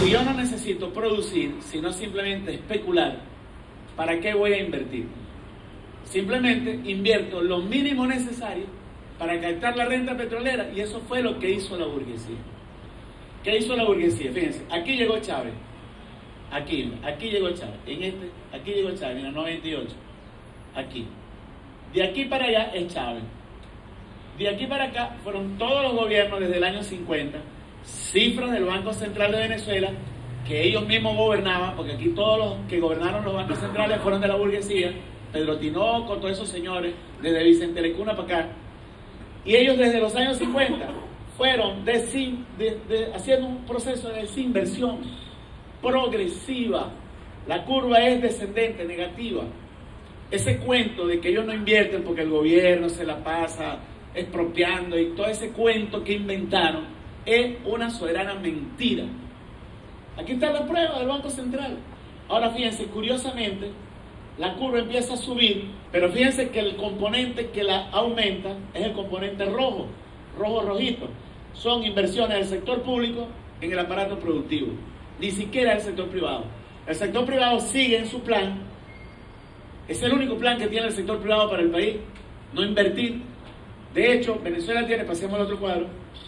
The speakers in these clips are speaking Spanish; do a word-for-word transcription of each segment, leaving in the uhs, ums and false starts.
Si yo no necesito producir, sino simplemente especular, ¿para qué voy a invertir? Simplemente invierto lo mínimo necesario para captar la renta petrolera, y eso fue lo que hizo la burguesía. ¿Qué hizo la burguesía? Fíjense, aquí llegó Chávez, aquí, aquí llegó Chávez, en este, aquí llegó Chávez en el noventa y ocho, aquí. De aquí para allá es Chávez. De aquí para acá fueron todos los gobiernos desde el año cincuenta, cifras del Banco Central de Venezuela, que ellos mismos gobernaban, porque aquí todos los que gobernaron los bancos centrales fueron de la burguesía, Pedro Tinoco, todos esos señores, desde Vicente Lecuna para acá, y ellos desde los años cincuenta fueron desin, de, de, haciendo un proceso de desinversión progresiva. La curva es descendente, negativa. Ese cuento de que ellos no invierten porque el gobierno se la pasa expropiando y todo ese cuento que inventaron es una soberana mentira. Aquí está la prueba del Banco Central. Ahora fíjense, curiosamente, la curva empieza a subir, pero fíjense que el componente que la aumenta es el componente rojo, rojo rojito. Son inversiones del sector público en el aparato productivo, ni siquiera del sector privado. El sector privado sigue en su plan, es el único plan que tiene el sector privado para el país, no invertir. De hecho, Venezuela tiene, pasemos al otro cuadro,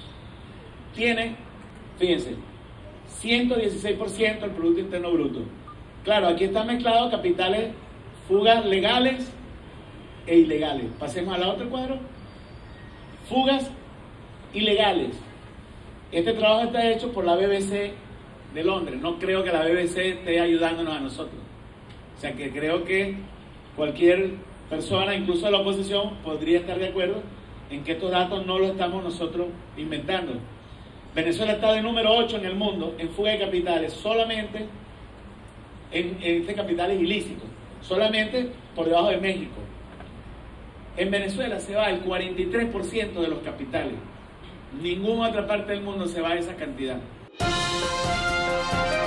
tiene, fíjense, ciento dieciséis por ciento del Producto Interno Bruto. Claro, aquí están mezclados capitales, fugas legales e ilegales. Pasemos al otro cuadro. Fugas ilegales. Este trabajo está hecho por la B B C de Londres. No creo que la B B C esté ayudándonos a nosotros. O sea que creo que cualquier persona, incluso de la oposición, podría estar de acuerdo en que estos datos no los estamos nosotros inventando. Venezuela está de número ocho en el mundo en fuga de capitales, solamente en, en este capitales ilícitos, solamente por debajo de México. En Venezuela se va el cuarenta y tres por ciento de los capitales. Ninguna otra parte del mundo se va a esa cantidad.